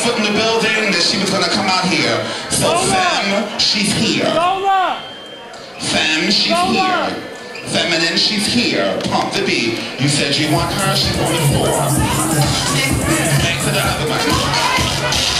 foot in the building that she was gonna come out here. So femme, she's here. Femme, she's here. Feminine, she's here. Pump the beat. You said you want her, she's on the floor. Thanks to the other one.